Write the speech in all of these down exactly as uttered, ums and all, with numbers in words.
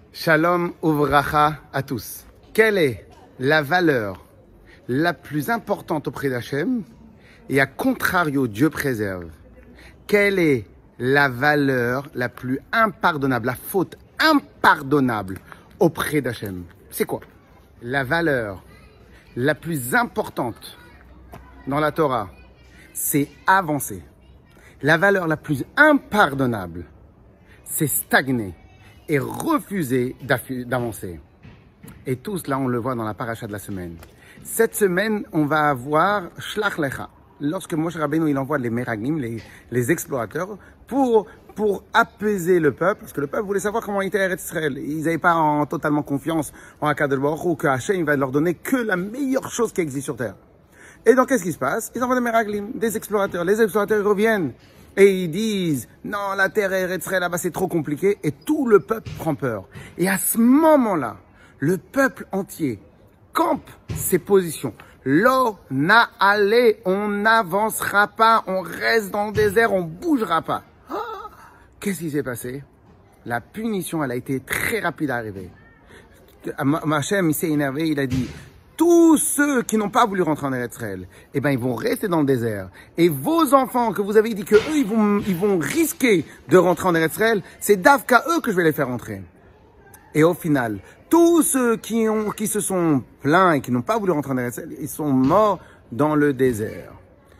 Shalom uvracha à tous. Quelle est la valeur la plus importante auprès d'Hachem et à contrario, Dieu préserve? Quelle est la valeur la plus impardonnable, la faute impardonnable auprès d'Hachem? C'est quoi? La valeur la plus importante dans la Torah, c'est avancer. La valeur la plus impardonnable, c'est stagner et refuser d'avancer. Et tout cela, on le voit dans la paracha de la semaine. Cette semaine, on va avoir Shlach Lecha. Lorsque Moshe Rabbeinu, il envoie les Meraglim, les, les explorateurs, pour, pour apaiser le peuple, parce que le peuple voulait savoir comment était Eretz Israël. Ils n'avaient pas en, totalement confiance en Akadosh Baruch Hu, que Hachem va leur donner que la meilleure chose qui existe sur terre. Et donc, qu'est-ce qui se passe? Ils envoient des Meraglim, des explorateurs. Les explorateurs, ils reviennent. Et ils disent, non, la terre Eretz Israël, là-bas, c'est trop compliqué. Et tout le peuple prend peur. Et à ce moment-là, le peuple entier campe ses positions. L'eau n'a allé, on n'avancera pas, on reste dans le désert, on bougera pas. Ah, qu'est-ce qui s'est passé? La punition, elle a été très rapide à arriver. Hachem, il s'est énervé, il a dit, tous ceux qui n'ont pas voulu rentrer en Eretz Israël, eh ben, ils vont rester dans le désert. Et vos enfants, que vous avez dit que eux, ils vont, ils vont risquer de rentrer en Eretz Israël, c'est d'Avka eux que je vais les faire rentrer. Et au final, tous ceux qui ont, qui se sont plaints et qui n'ont pas voulu rentrer en Eretz Israël, ils sont morts dans le désert.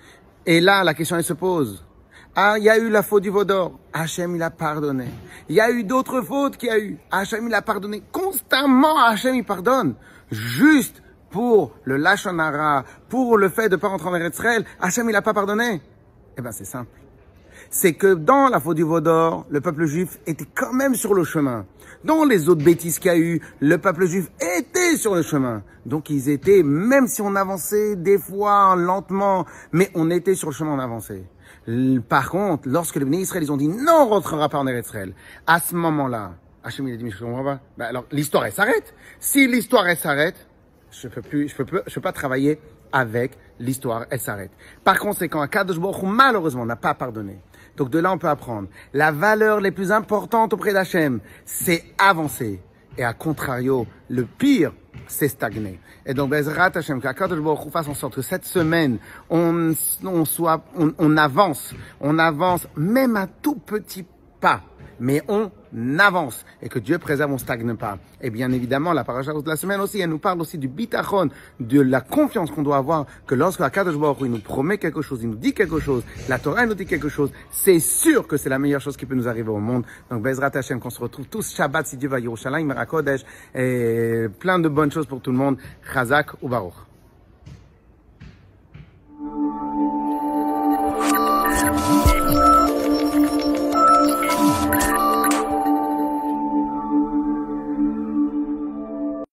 Et là, la question, elle se pose. Ah, il y a eu la faute du veau d'or. Hachem, il a pardonné. Il y a eu d'autres fautes qu'il y a eu. Hachem, il a pardonné. Constamment, Hachem, il pardonne. Juste pour le Lashon Hara, pour le fait de ne pas rentrer en Eretz Israël, Hachem, il n'a pas pardonné. Eh bien, c'est simple. C'est que dans la faute du veau d'or, le peuple juif était quand même sur le chemin. Dans les autres bêtises qu'il y a eu, le peuple juif était sur le chemin. Donc ils étaient, même si on avançait des fois lentement, mais on était sur le chemin, on avançait. Par contre, lorsque les bénis Israël, ils ont dit non, on ne rentrera pas en Eretz Israël, à ce moment-là, Hachem il a dit, mais je ne comprends pas. Ben alors l'histoire elle s'arrête. Si l'histoire elle s'arrête, je peux plus, je peux, plus, je peux pas travailler avec l'histoire, elle s'arrête. Par conséquent, Akadosh Baruch Hu, malheureusement, n'a pas pardonné. Donc de là, on peut apprendre. La valeur les plus importantes auprès d'Hachem, c'est avancer. Et à contrario, le pire, c'est stagner. Et donc, Bezrat Hachem, qu'Akadosh Baruch Hu fasse en sorte que cette semaine, on, on soit, on, on avance. On avance, même à tout petit pas. Mais on avance et que Dieu préserve, on ne stagne pas. Et bien évidemment, la paracha de la semaine aussi, elle nous parle aussi du bitachon, de la confiance qu'on doit avoir, que lorsque Akadosh Baruch Hu il nous promet quelque chose, il nous dit quelque chose, la Torah elle nous dit quelque chose, c'est sûr que c'est la meilleure chose qui peut nous arriver au monde. Donc Bezrat Hashem, qu'on se retrouve tous Shabbat, si Dieu va Yerushalayim, Merakodesh, et plein de bonnes choses pour tout le monde. Chazak ou Baruch.